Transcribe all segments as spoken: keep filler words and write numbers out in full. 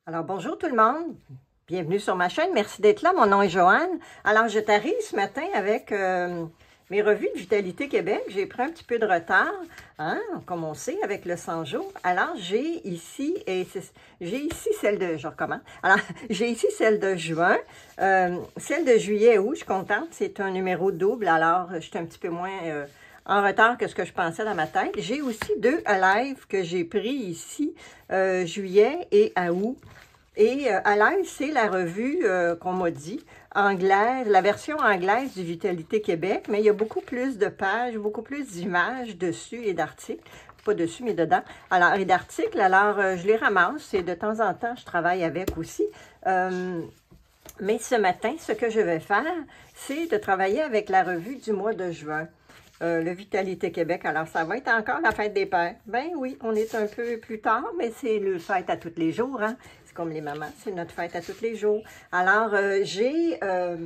Alors, bonjour tout le monde. Bienvenue sur ma chaîne. Merci d'être là. Mon nom est Joanne. Alors, je t'arrive ce matin avec euh, mes revues de Vitalité Québec. J'ai pris un petit peu de retard, hein, comme on sait, avec le cent jours. Alors, j'ai ici, et j'ai ici celle de, je recommence. Alors, j'ai ici celle de juin. Euh, celle de juillet et août, je suis contente. C'est un numéro double. Alors, je suis un petit peu moins... Euh, en retard que ce que je pensais dans ma tête. J'ai aussi deux live que j'ai pris ici, euh, juillet et à août. Et euh, à live, c'est la revue euh, qu'on m'a dit, anglaise, la version anglaise du Vitalité Québec, mais il y a beaucoup plus de pages, beaucoup plus d'images dessus et d'articles. Pas dessus, mais dedans. Alors, et d'articles, alors euh, je les ramasse et de temps en temps, je travaille avec aussi. Euh, mais ce matin, ce que je vais faire, c'est de travailler avec la revue du mois de juin. Euh, le Vitalité Québec. Alors, ça va être encore la fête des pères. Ben oui, on est un peu plus tard, mais c'est le fête à tous les jours, hein. C'est comme les mamans, c'est notre fête à tous les jours. Alors, euh, j'ai euh,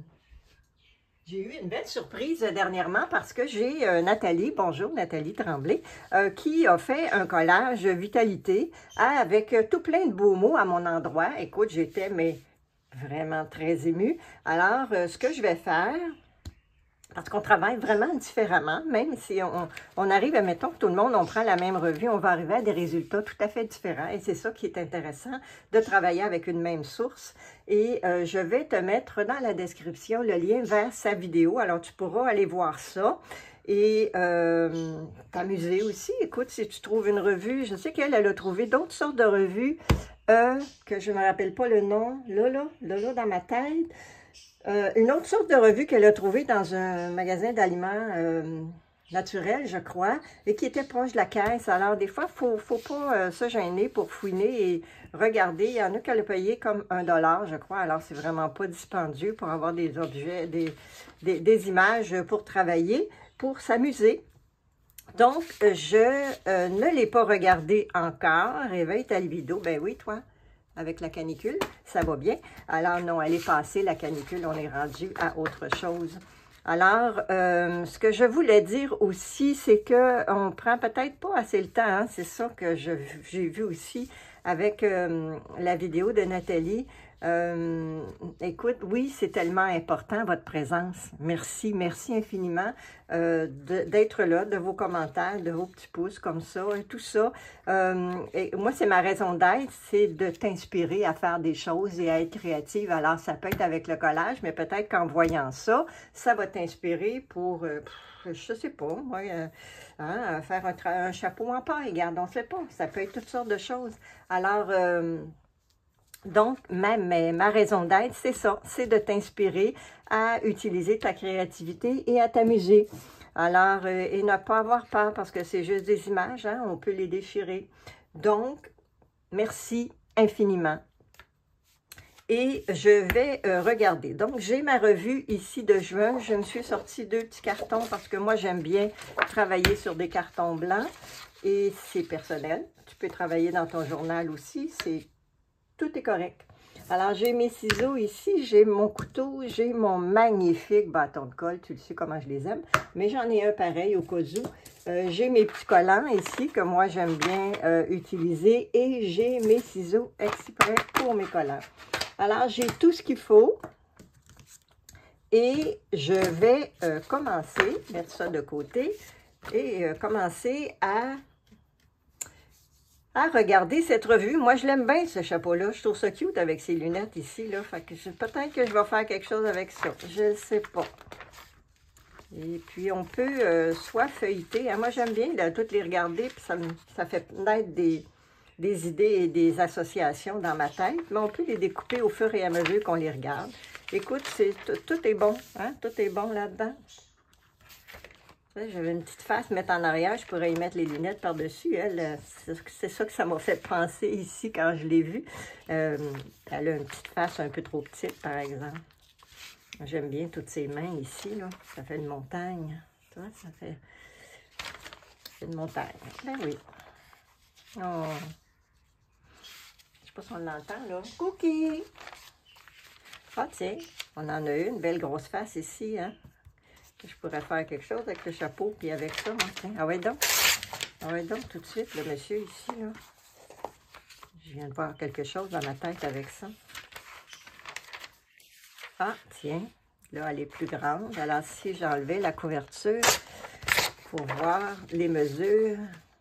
j'ai eu une belle surprise dernièrement parce que j'ai euh, Nathalie, bonjour Nathalie Tremblay, euh, qui a fait un collage Vitalité hein, avec euh, tout plein de beaux mots à mon endroit. Écoute, j'étais mais vraiment très émue. Alors, euh, ce que je vais faire... Parce qu'on travaille vraiment différemment, même si on, on arrive, admettons que tout le monde, on prend la même revue, on va arriver à des résultats tout à fait différents. Et c'est ça qui est intéressant, de travailler avec une même source. Et euh, je vais te mettre dans la description le lien vers sa vidéo. Alors, tu pourras aller voir ça et euh, t'amuser aussi. Écoute, si tu trouves une revue, je sais qu'elle, elle a trouvé d'autres sortes de revues euh, que je ne me rappelle pas le nom, là, là, là, là, dans ma tête. Euh, une autre sorte de revue qu'elle a trouvée dans un magasin d'aliments euh, naturels, je crois, et qui était proche de la caisse. Alors, des fois, il ne faut, faut pas euh, se gêner pour fouiner et regarder. Il y en a qu'elle a payé comme un dollar, je crois. Alors, c'est vraiment pas dispendieux pour avoir des objets, des, des, des images pour travailler, pour s'amuser. Donc, je euh, ne l'ai pas regardé encore. Réveille ta libido. Ben oui, toi. Avec la canicule, ça va bien. Alors non, elle est passée, la canicule, on est rendu à autre chose. Alors, euh, ce que je voulais dire aussi, c'est qu'on prend peut-être pas assez le temps, hein? C'est ça que j'ai vu aussi avec euh, la vidéo de Nathalie. Euh, écoute, oui, c'est tellement important, votre présence. Merci, merci infiniment euh, d'être là, de vos commentaires, de vos petits pouces comme ça, et tout ça. Euh, et moi, c'est ma raison d'être, c'est de t'inspirer à faire des choses et à être créative. Alors, ça peut être avec le collage, mais peut-être qu'en voyant ça, ça va t'inspirer pour... Euh, je sais pas, moi, euh, hein, faire un, un chapeau en paille, regarde, on ne sait pas. Ça peut être toutes sortes de choses. Alors... Euh, Donc, ma, ma, ma raison d'être, c'est ça, c'est de t'inspirer à utiliser ta créativité et à t'amuser. Alors, euh, et ne pas avoir peur parce que c'est juste des images, hein, on peut les déchirer. Donc, merci infiniment. Et je vais euh, regarder. Donc, j'ai ma revue ici de juin. Je me suis sorti deux petits cartons parce que moi, j'aime bien travailler sur des cartons blancs et c'est personnel. Tu peux travailler dans ton journal aussi, c'est tout est correct. Alors, j'ai mes ciseaux ici, j'ai mon couteau, j'ai mon magnifique bâton de colle. Tu le sais comment je les aime. Mais j'en ai un pareil au cas où. Euh, j'ai mes petits collants ici que moi, j'aime bien euh, utiliser. Et j'ai mes ciseaux exprès pour mes collants. Alors, j'ai tout ce qu'il faut. Et je vais euh, commencer, mettre ça de côté, et euh, commencer à... à regarder cette revue. Moi, je l'aime bien, ce chapeau-là. Je trouve ça cute avec ces lunettes ici, là. Fait que peut-être que je vais faire quelque chose avec ça. Je ne sais pas. Et puis, on peut euh, soit feuilleter. Hein, moi, j'aime bien là, toutes les regarder, puis ça, ça fait naître des, des idées et des associations dans ma tête. Mais on peut les découper au fur et à mesure qu'on les regarde. Écoute, tout est bon. Hein? Tout est bon là-dedans. J'avais une petite face mettre en arrière, je pourrais y mettre les lunettes par-dessus. Elle, c'est ça que ça m'a fait penser ici quand je l'ai vue. Euh, elle a une petite face un peu trop petite, par exemple. J'aime bien toutes ses mains ici, là. Ça fait une montagne. Tu vois, ça fait une montagne. Ben oui. Oh. Je sais pas si on l'entend, là. Cookie! Ah, tiens, on en a une belle grosse face ici, hein. Je pourrais faire quelque chose avec le chapeau, puis avec ça, hein, tiens. Ah ouais donc. Ah ouais donc, tout de suite, le monsieur ici, là. Je viens de voir quelque chose dans ma tête avec ça. Ah, tiens, là, elle est plus grande. Alors, si j'enlevais la couverture pour voir les mesures.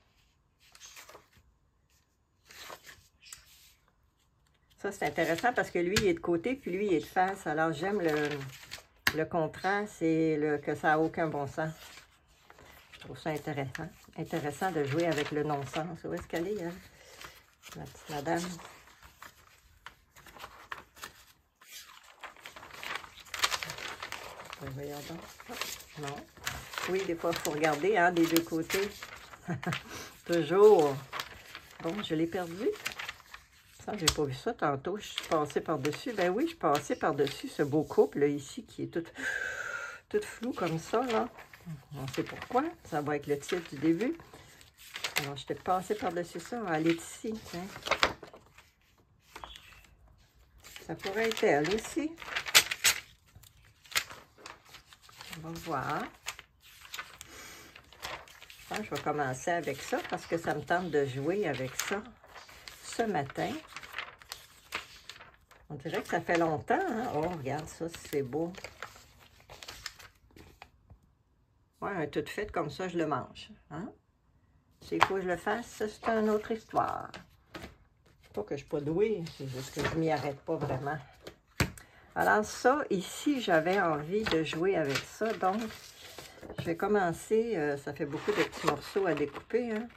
Ça, c'est intéressant parce que lui, il est de côté, puis lui, il est de face. Alors, j'aime le, le contraste et le, que ça n'a aucun bon sens. Je trouve ça intéressant. Intéressant de jouer avec le non-sens. Où est-ce qu'elle est, hein? La petite madame. Voyons donc. Oh, non. Oui, des fois, il faut regarder, hein, des deux côtés. Toujours. Bon, je l'ai perdu. Ça, j'ai pas vu ça tantôt. Je suis passée par-dessus. Ben oui, je suis passée par-dessus ce beau couple, là, ici, qui est tout, tout flou comme ça, là. On sait pourquoi. Ça va être le titre du début. Alors, je t'ai passée par-dessus ça. Elle est ici, tiens. Ça pourrait être elle aussi. On va voir. Je pense que je vais commencer avec ça parce que ça me tente de jouer avec ça ce matin. On dirait que ça fait longtemps, hein? Oh, regarde ça, c'est beau. Ouais, un tout fait comme ça, je le mange. Hein? C'est quoi que je le fasse, c'est une autre histoire. Pas que je ne suis pas douée, c'est juste que je ne m'y arrête pas vraiment. Alors ça, ici, j'avais envie de jouer avec ça, donc je vais commencer. Euh, ça fait beaucoup de petits morceaux à découper, hein?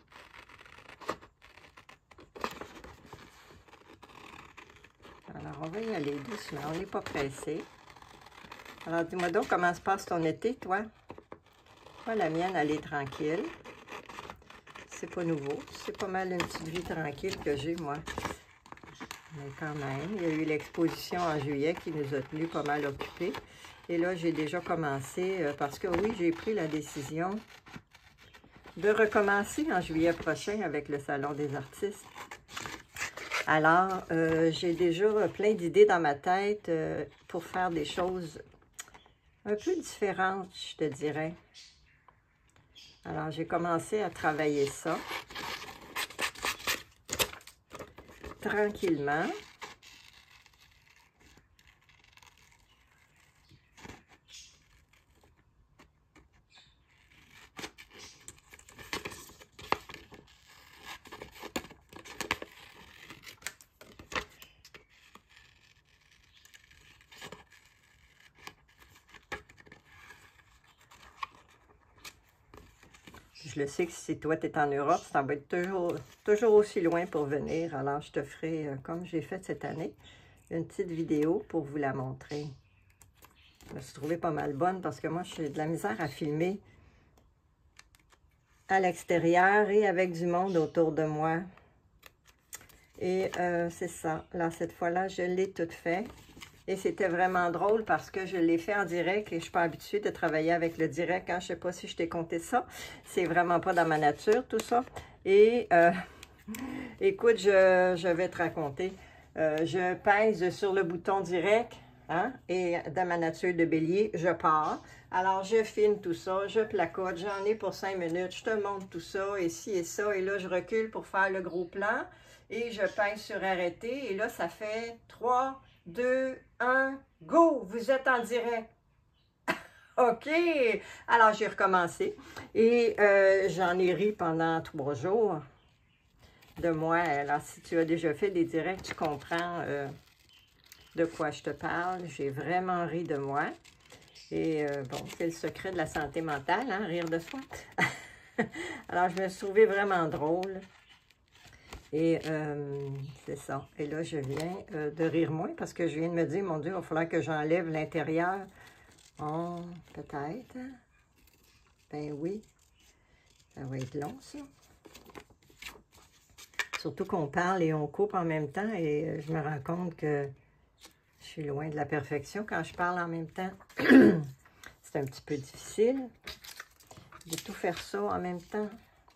Alors, on va y aller doucement. On n'est pas pressé. Alors, dis-moi donc comment se passe ton été, toi? Moi, la mienne, elle est tranquille. C'est pas nouveau. C'est pas mal une petite vie tranquille que j'ai, moi. Mais quand même, il y a eu l'exposition en juillet qui nous a tenus pas mal occupés. Et là, j'ai déjà commencé, euh, parce que oui, j'ai pris la décision de recommencer en juillet prochain avec le Salon des artistes. Alors, euh, j'ai déjà plein d'idées dans ma tête euh, pour faire des choses un peu différentes, je te dirais. Alors, j'ai commencé à travailler ça tranquillement. Je le sais que si toi, tu es en Europe, ça va être toujours, toujours aussi loin pour venir. Alors, je te ferai, euh, comme j'ai fait cette année, une petite vidéo pour vous la montrer. Je me suis trouvée pas mal bonne parce que moi, j'ai de la misère à filmer à l'extérieur et avec du monde autour de moi. Et euh, c'est ça. Là, cette fois-là, je l'ai toute fait. Et c'était vraiment drôle parce que je l'ai fait en direct et je ne suis pas habituée de travailler avec le direct. Hein? Je ne sais pas si je t'ai compté ça. C'est vraiment pas dans ma nature, tout ça. Et euh, écoute, je, je vais te raconter. Euh, je pèse sur le bouton direct. Hein? Et dans ma nature de bélier, je pars. Alors, je filme tout ça, je placote, j'en ai pour cinq minutes, je te montre tout ça, et ci et ça. Et là, je recule pour faire le gros plan. Et je pèse sur arrêter. Et là, ça fait trois, deux, un, go! Vous êtes en direct. OK! Alors, j'ai recommencé. Et euh, j'en ai ri pendant trois jours de moi. Alors, si tu as déjà fait des directs, tu comprends euh, de quoi je te parle. J'ai vraiment ri de moi. Et euh, bon, c'est le secret de la santé mentale, hein, rire de soi. Alors, je me suis trouvée vraiment drôle. Et euh, c'est ça. Et là, je viens euh, de rire moins parce que je viens de me dire, mon Dieu, il va falloir que j'enlève l'intérieur. Oh, peut-être. Ben oui. Ça va être long, ça. Surtout qu'on parle et on coupe en même temps. Et euh, je me rends compte que je suis loin de la perfection quand je parle en même temps. C'est un petit peu difficile de tout faire ça en même temps.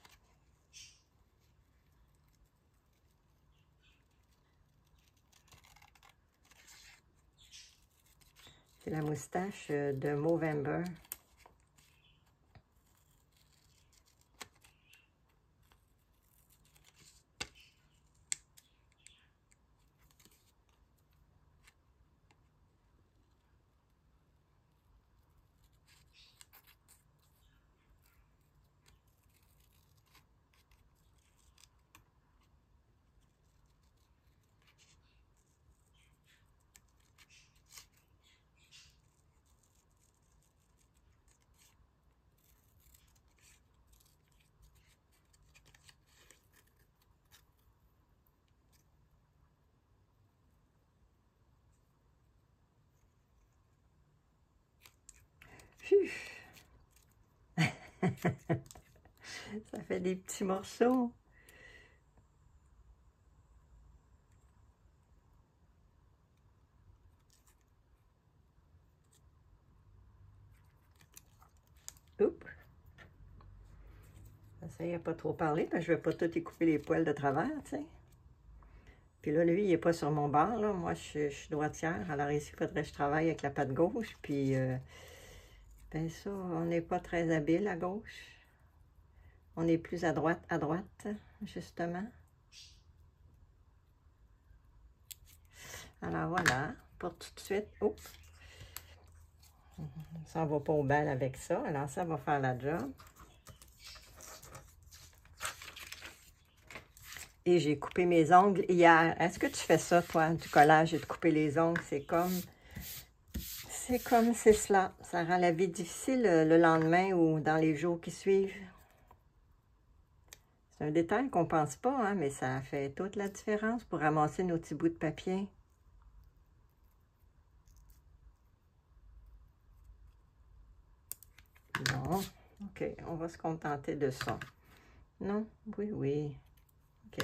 C'est la moustache de Movember. Phew. Ça fait des petits morceaux. Oups. J'essaie de pas trop parler, parce que je ne vais pas tout y couper les poils de travers, tu sais. Puis là, lui, il n'est pas sur mon bord, là. Moi, je, je suis droitière. Alors ici, il faudrait que je travaille avec la patte gauche. Puis, euh, ben ça, on n'est pas très habile à gauche. On est plus à droite, à droite, justement. Alors voilà, pour tout de suite. Oh! Ça ne va pas au bal avec ça. Alors ça va faire la job. Et j'ai coupé mes ongles hier. Est-ce que tu fais ça, toi, du collage et de couper les ongles? C'est comme... C'est comme c'est cela. Ça rend la vie difficile le lendemain ou dans les jours qui suivent. C'est un détail qu'on ne pense pas, hein, mais ça fait toute la différence pour ramasser nos petits bouts de papier. Non. OK, on va se contenter de ça. Non? Oui, oui. OK.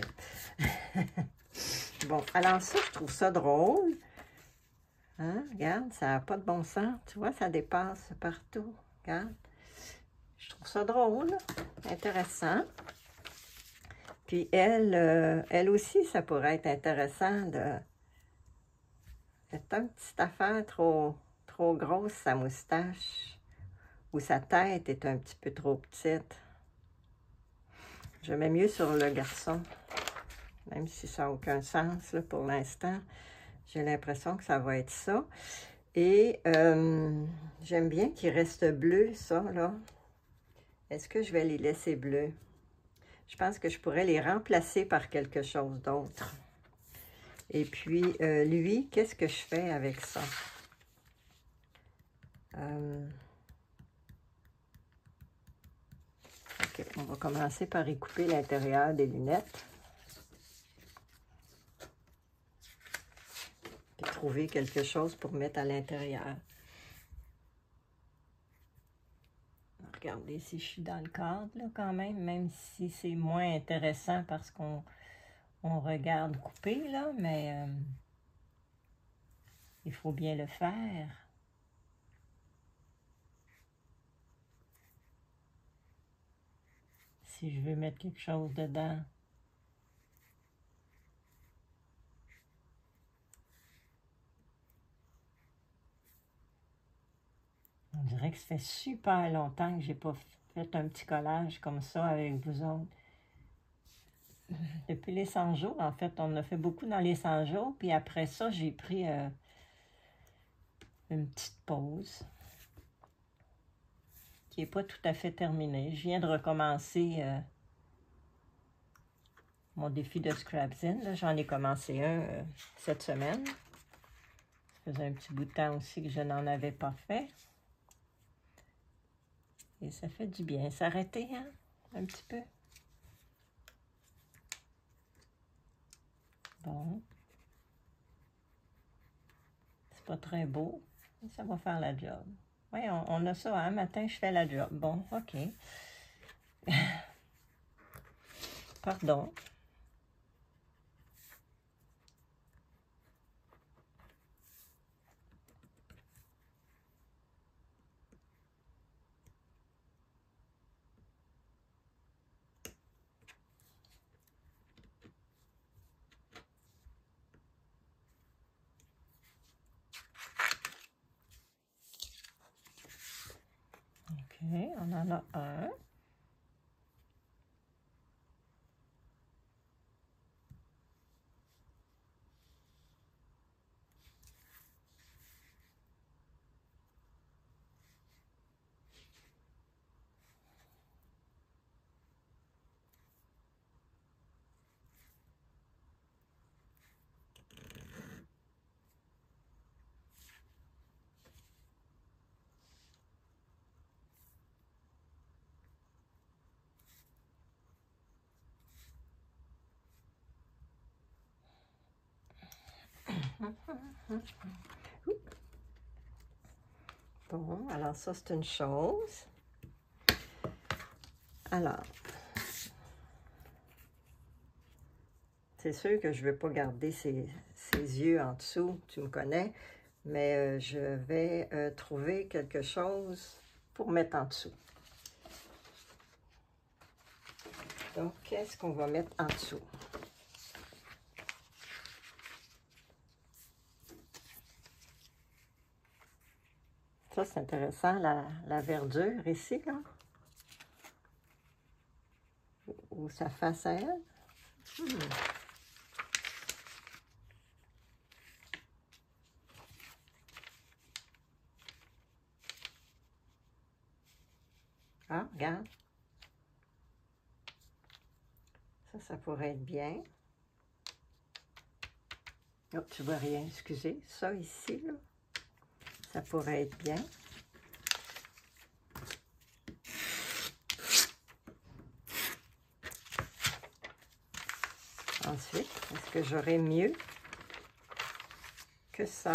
Bon, alors ça, je trouve ça drôle. Hein? Regarde, ça n'a pas de bon sens. Tu vois, ça dépasse partout. Regarde. Je trouve ça drôle, intéressant. Puis elle, euh, elle aussi, ça pourrait être intéressant de... C'est une petite affaire trop, trop grosse, sa moustache. Ou sa tête est un petit peu trop petite. Je mets mieux sur le garçon. Même si ça n'a aucun sens là, pour l'instant. J'ai l'impression que ça va être ça. Et euh, j'aime bien qu'il reste bleu, ça, là. Est-ce que je vais les laisser bleus? Je pense que je pourrais les remplacer par quelque chose d'autre. Et puis, euh, lui, qu'est-ce que je fais avec ça? Euh... OK, on va commencer par y couper l'intérieur des lunettes. Puis trouver quelque chose pour mettre à l'intérieur. Regardez si je suis dans le cadre, là, quand même, même si c'est moins intéressant parce qu'on on regarde couper, là, mais euh, il faut bien le faire. Si je veux mettre quelque chose dedans. On dirait que ça fait super longtemps que j'ai pas fait un petit collage comme ça avec vous autres. Depuis les cent jours, en fait, on a fait beaucoup dans les cent jours, puis après ça, j'ai pris euh, une petite pause qui n'est pas tout à fait terminée. Je viens de recommencer euh, mon défi de Scrapzine. J'en ai commencé un euh, cette semaine. Ça faisait un petit bout de temps aussi que je n'en avais pas fait. Et ça fait du bien. S'arrêter, hein, un petit peu. Bon. C'est pas très beau, mais ça va faire la job. Oui, on, on a ça, un matin, je fais la job. Bon, OK. Pardon. OK, on en a un. Bon, alors ça, c'est une chose. Alors, c'est sûr que je ne veux pas garder ses, ses yeux en dessous, tu me connais, mais euh, je vais euh, trouver quelque chose pour mettre en dessous. Donc, qu'est-ce qu'on va mettre en dessous? Ça, c'est intéressant, la, la verdure ici, là. Ou sa face à elle. Hmm. Ah, regarde. Ça, ça pourrait être bien. Oh, tu vois rien, excusez. Ça ici, là, ça pourrait être bien. Ensuite, est-ce que j'aurais mieux que ça?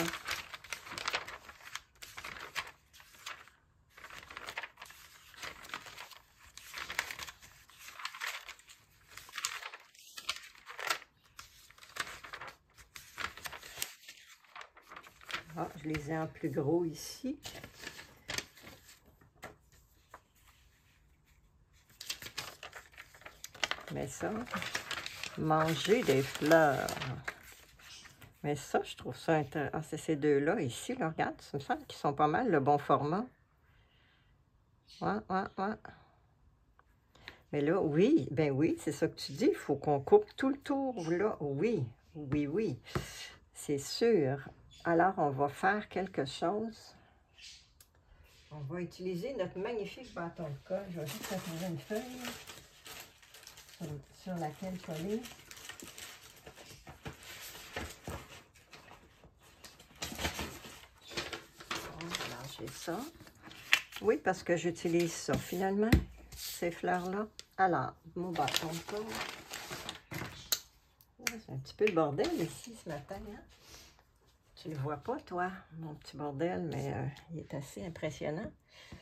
Ah, je les ai en plus gros ici. Mais ça, manger des fleurs. Mais ça, je trouve ça intéressant. Ah, c'est ces deux-là ici, là, regarde, ça me semble qu'ils sont pas mal le bon format. Ouais, ouais, ouais. Mais là, oui, ben oui, c'est ça que tu dis. Il faut qu'on coupe tout le tour, là. Oui, oui, oui, c'est sûr. Alors, on va faire quelque chose. On va utiliser notre magnifique bâton de colle. Je vais juste trouver une feuille sur, sur laquelle coller. Bon, alors, j'ai ça. Oui, parce que j'utilise ça, finalement, ces fleurs-là. Alors, mon bâton de colle. C'est un petit peu le bordel ici ce matin, hein? Tu ne le vois pas, toi, mon petit bordel, mais euh, il est assez impressionnant.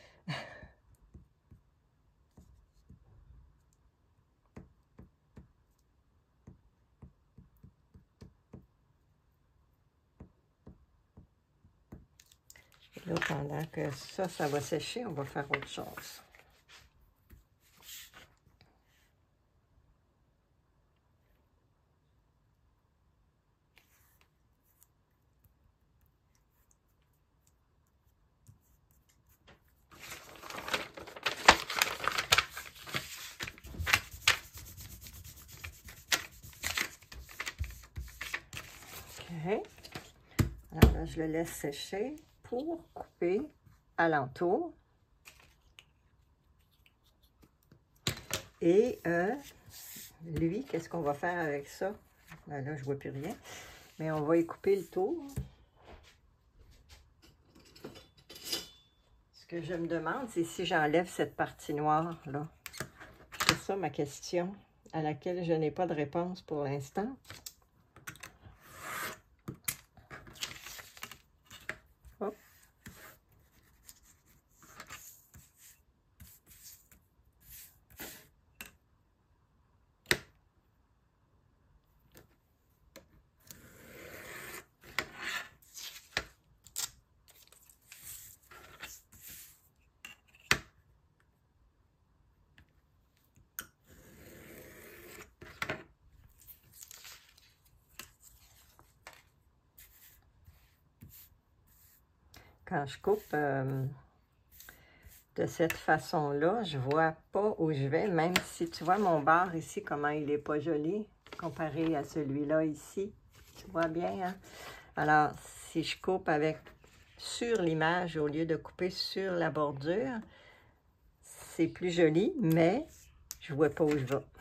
Et là, pendant que ça, ça va sécher, on va faire autre chose. OK. Alors là, je le laisse sécher pour couper alentour. Et euh, lui, qu'est-ce qu'on va faire avec ça? Ben là, je ne vois plus rien. Mais on va y couper le tour. Ce que je me demande, c'est si j'enlève cette partie noire, là. C'est ça ma question, à laquelle je n'ai pas de réponse pour l'instant. Oh. Quand je coupe euh, de cette façon-là, je vois pas où je vais, même si tu vois mon bar ici, comment il est pas joli, comparé à celui-là ici. Tu vois bien, hein? Alors, si je coupe avec sur l'image au lieu de couper sur la bordure, c'est plus joli, mais je vois pas où je vais.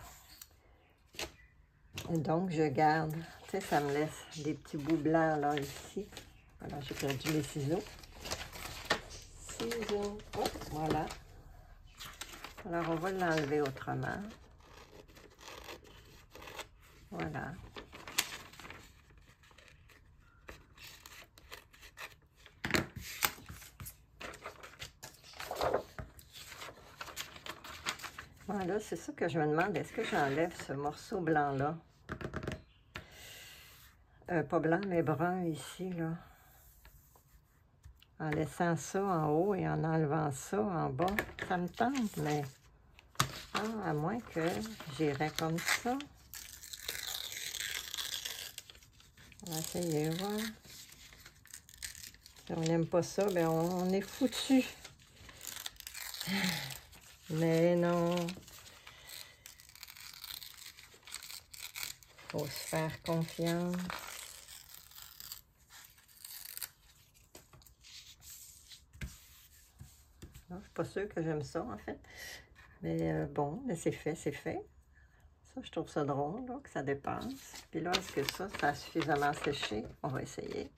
Et donc, je garde, tu sais, ça me laisse des petits bouts blancs là, ici. Alors, j'ai perdu mes ciseaux. Ciseaux. Oh, voilà. Alors, on va l'enlever autrement. Voilà. Voilà, c'est ça que je me demande. Est-ce que j'enlève ce morceau blanc-là? Euh, pas blanc, mais brun ici, là. En laissant ça en haut et en enlevant ça en bas. Ça me tente, mais... Ah, à moins que j'irais comme ça. On va essayer, voir. Si on n'aime pas ça, bien, on, on est foutu. Mais non. Faut se faire confiance. Je ne suis pas sûre que j'aime ça, en fait. Mais euh, bon, mais c'est fait, c'est fait. Ça, je trouve ça drôle, là, que ça dépasse. Puis là, est-ce que ça, ça a suffisamment séché? On va essayer.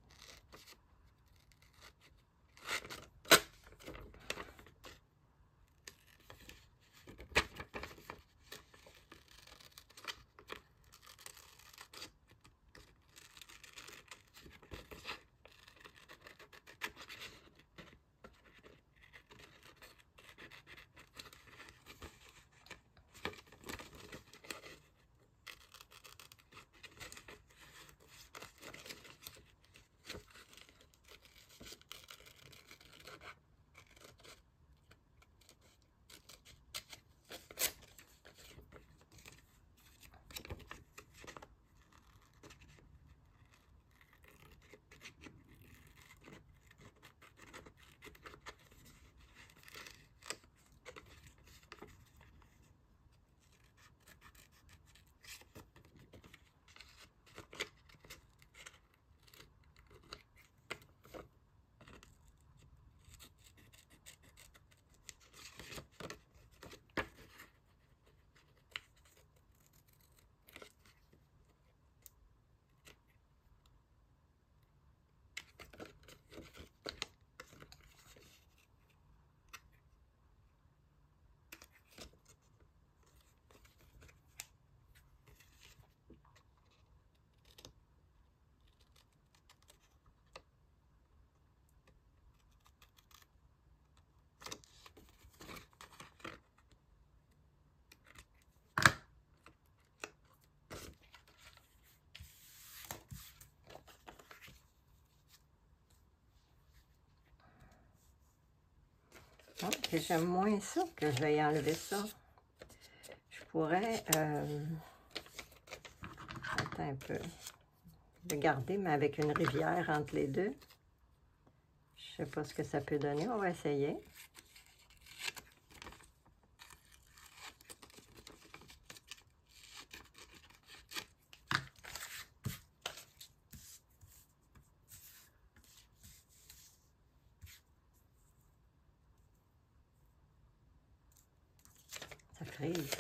Ok, j'aime moins ça, que je vais y enlever ça. Je pourrais... Euh... Attends un peu. Le garder, mais avec une rivière entre les deux. Je sais pas ce que ça peut donner. On va essayer. Ça frise.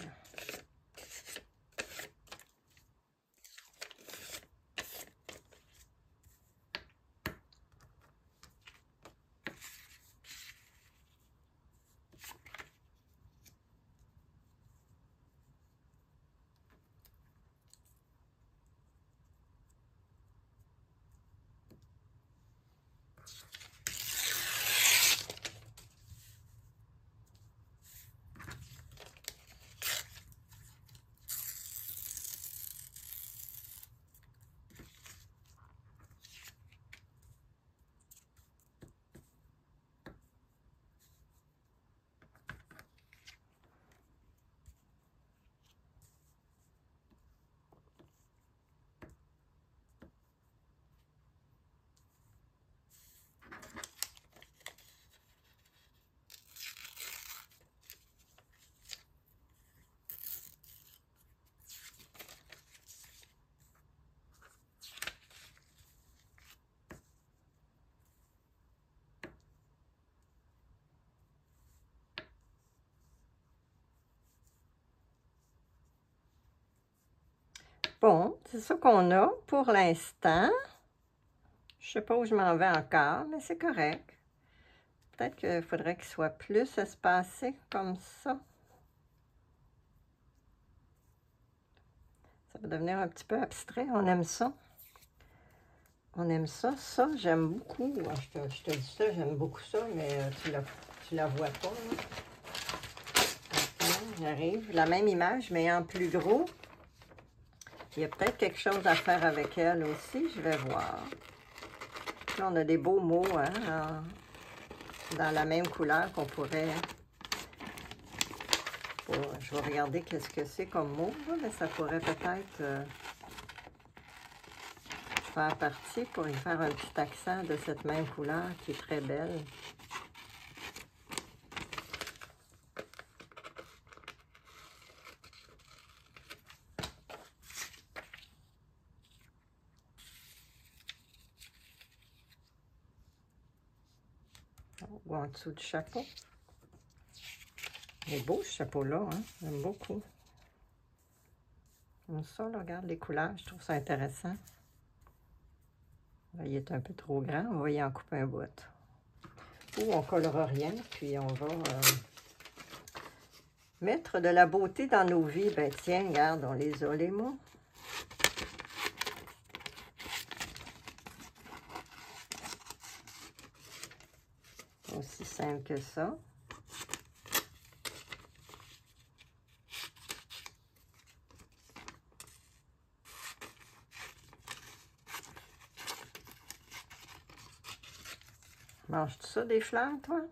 Bon, c'est ça qu'on a pour l'instant. Je sais pas où je m'en vais encore, mais c'est correct. Peut-être qu'il faudrait qu'il soit plus espacé comme ça. Ça va devenir un petit peu abstrait. On aime ça. On aime ça. Ça, j'aime beaucoup. Je te, je te dis ça, j'aime beaucoup ça, mais tu la, tu la vois pas. Là. Attends, J'arrive. La même image, mais en plus gros. Il y a peut-être quelque chose à faire avec elle aussi. Je vais voir. Là, on a des beaux mots hein, en, dans la même couleur qu'on pourrait... Pour, je vais regarder qu'est-ce que c'est comme mot. Là, mais ça pourrait peut-être euh, faire partie pour y faire un petit accent de cette même couleur qui est très belle. Ou en dessous du chapeau. Il est beau ce chapeau-là, hein? J'aime beaucoup. Comme ça, là, regarde les couleurs, je trouve ça intéressant. Là, il est un peu trop grand, on va y en couper un bout. Ou on collera rien, puis on va euh, mettre de la beauté dans nos vies. Ben tiens, regarde, on les a les mots. Aussi simple que ça. Manges-tu ça, des fleurs, toi?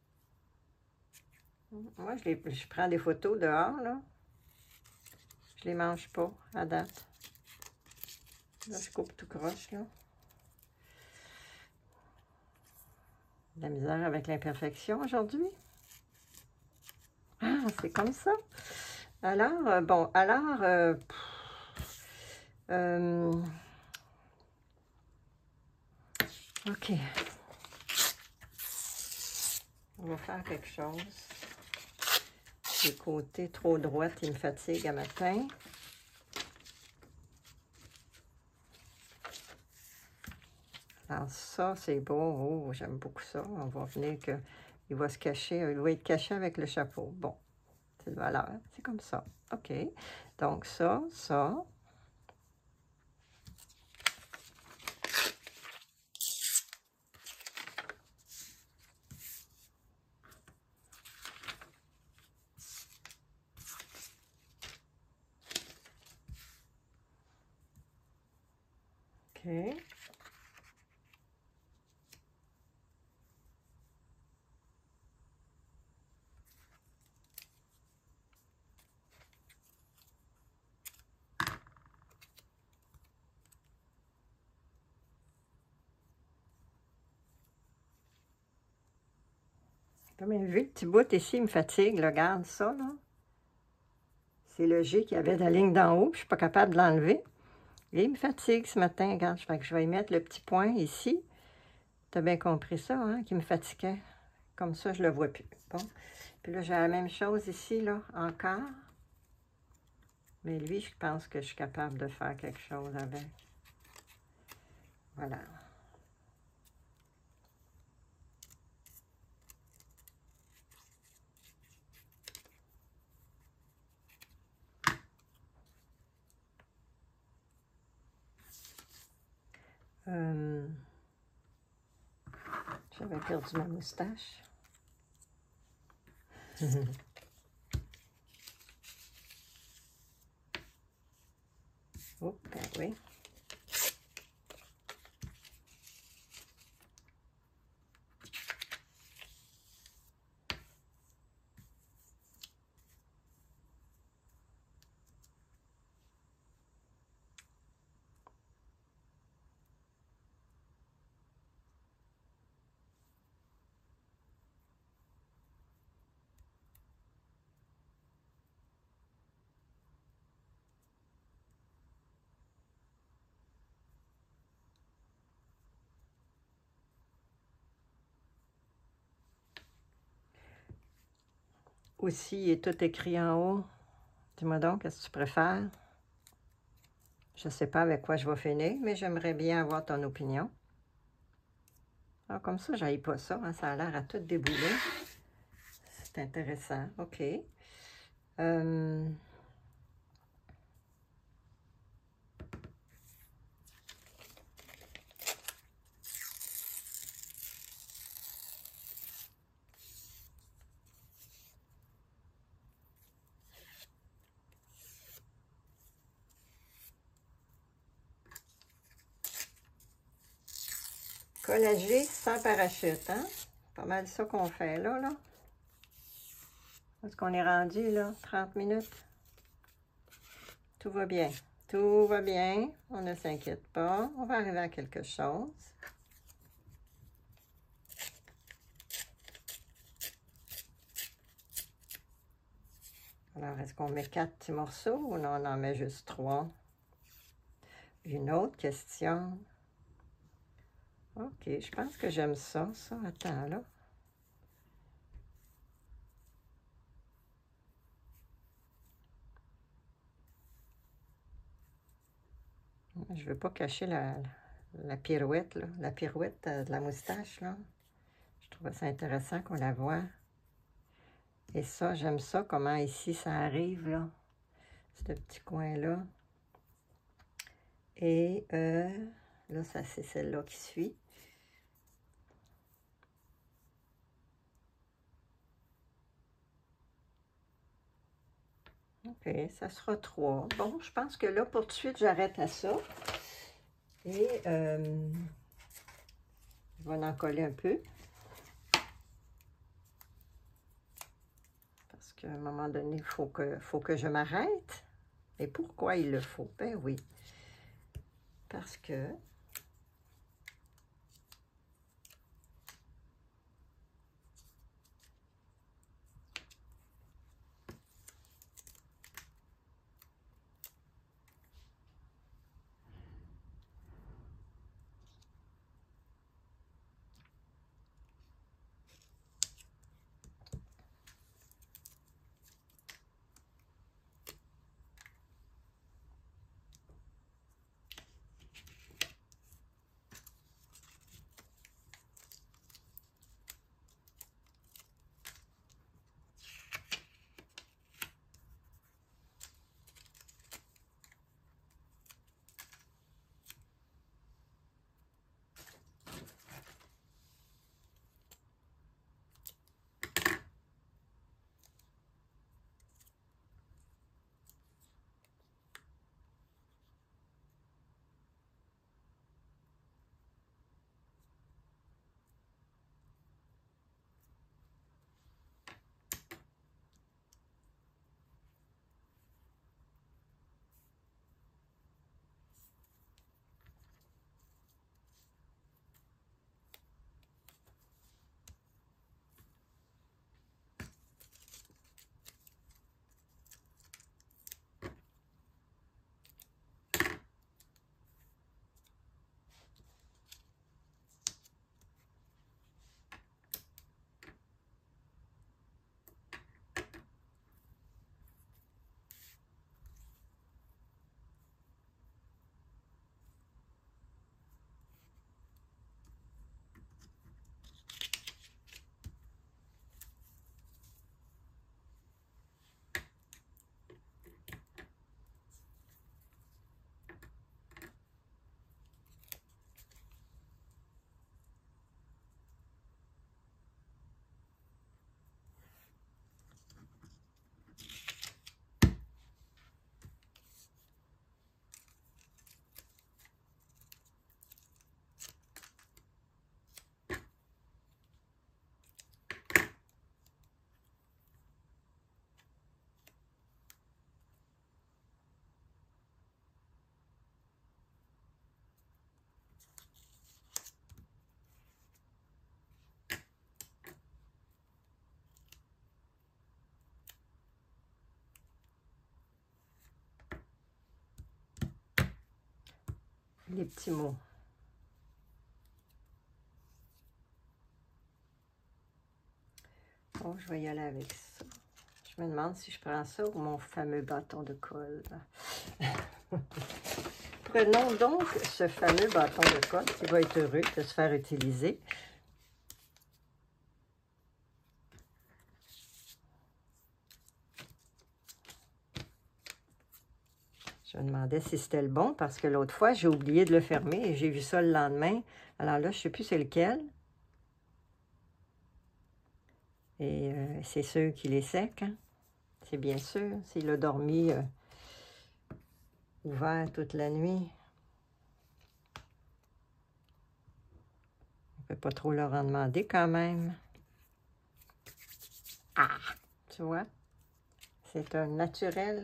Moi, je, les, je prends des photos dehors, là. Je les mange pas, à date. Là, je coupe tout croche, là. De la misère avec l'imperfection aujourd'hui. Ah, c'est comme ça. Alors, euh, bon, alors... Euh, euh, OK. On va faire quelque chose. Les côtés trop droits, ils me fatiguent à matin. Alors ça, c'est beau. Oh, j'aime beaucoup ça. On va venir que il va se cacher. Il va être caché avec le chapeau. Bon, c'est de valeur. C'est comme ça. OK. Donc ça, ça. OK. Comme un vu, le petit bout ici, il me fatigue. Là, regarde ça, là. C'est le G qu'il y avait de la ligne d'en haut, puis je ne suis pas capable de l'enlever. Et il me fatigue ce matin, regarde. Fait que je vais y mettre le petit point ici. Tu as bien compris ça, hein, qui me fatiguait. Comme ça, je ne le vois plus. Bon. Puis là, j'ai la même chose ici, là, encore. Mais lui, je pense que je suis capable de faire quelque chose avec. Voilà. Euh, J'avais perdu ma moustache. Oh, ben oui. Aussi, il est tout écrit en haut. Dis-moi donc, qu'est-ce que tu préfères? Je ne sais pas avec quoi je vais finir, mais j'aimerais bien avoir ton opinion. Alors, comme ça, je n'aille pas ça. Hein, ça a l'air à tout débouler. C'est intéressant. OK. Euh... Collager sans parachute, hein? Pas mal ça qu'on fait là, là. Est-ce qu'on est rendu, là? trente minutes? Tout va bien. Tout va bien. On ne s'inquiète pas. On va arriver à quelque chose. Alors, est-ce qu'on met quatre petits morceaux ou non, on en met juste trois? Une autre question. OK, je pense que j'aime ça, ça. Attends, là. Je ne veux pas cacher la, la pirouette, là. La pirouette de la moustache, là. Je trouvais ça intéressant qu'on la voit. Et ça, j'aime ça, comment ici ça arrive, là. Ce petit coin-là. Et euh, là, ça c'est celle-là qui suit. OK, ça sera trois. Bon, je pense que là, pour tout de suite, j'arrête à ça. Et euh, je vais en coller un peu. Parce qu'à un moment donné, il faut que, faut que je m'arrête. Et pourquoi il le faut? Ben oui. Parce que... les petits mots. Bon, je vais y aller avec ça. Je me demande si je prends ça ou mon fameux bâton de colle. Prenons donc ce fameux bâton de colle qui va être heureux de se faire utiliser. Je me demandais si c'était le bon parce que l'autre fois, j'ai oublié de le fermer et j'ai vu ça le lendemain. Alors là, je ne sais plus c'est lequel. Et euh, c'est sûr qu'il est sec, hein? C'est bien sûr. S'il a dormi euh, ouvert toute la nuit. pas trop leur en demander quand même. Ah! Tu vois? C'est un naturel.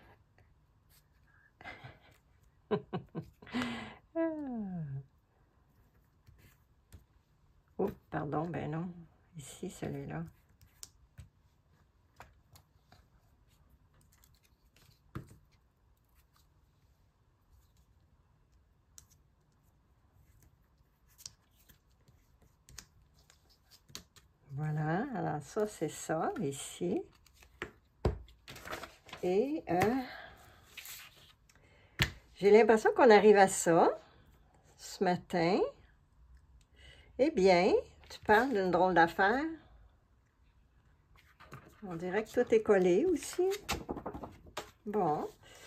Oh, pardon, ben non. Ici, celui-là. Voilà, alors ça, c'est ça, ici. Et euh, j'ai l'impression qu'on arrive à ça, ce matin. Eh bien, tu parles d'une drôle d'affaire. On dirait que tout est collé aussi. Bon.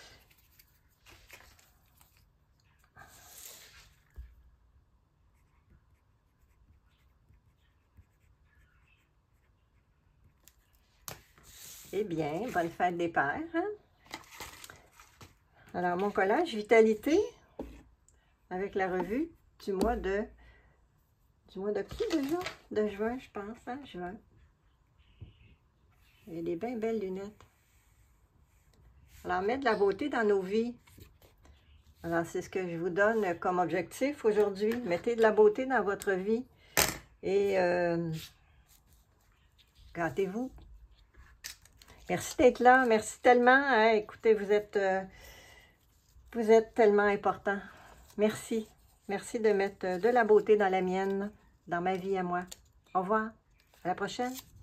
Eh bien, bonne fête des pères, hein? Alors, mon collage Vitalité, avec la revue du mois de... Du mois de qui déjà? De juin, je pense, hein? Juin. Il y a des bien belles lunettes. Alors, mettre de la beauté dans nos vies. Alors, c'est ce que je vous donne comme objectif aujourd'hui. Mettez de la beauté dans votre vie. Et euh, gâtez-vous. Merci d'être là. Merci tellement. Hein? Écoutez, vous êtes, euh, vous êtes tellement important. Merci. Merci de mettre de la beauté dans la mienne, dans ma vie à moi. Au revoir. À la prochaine.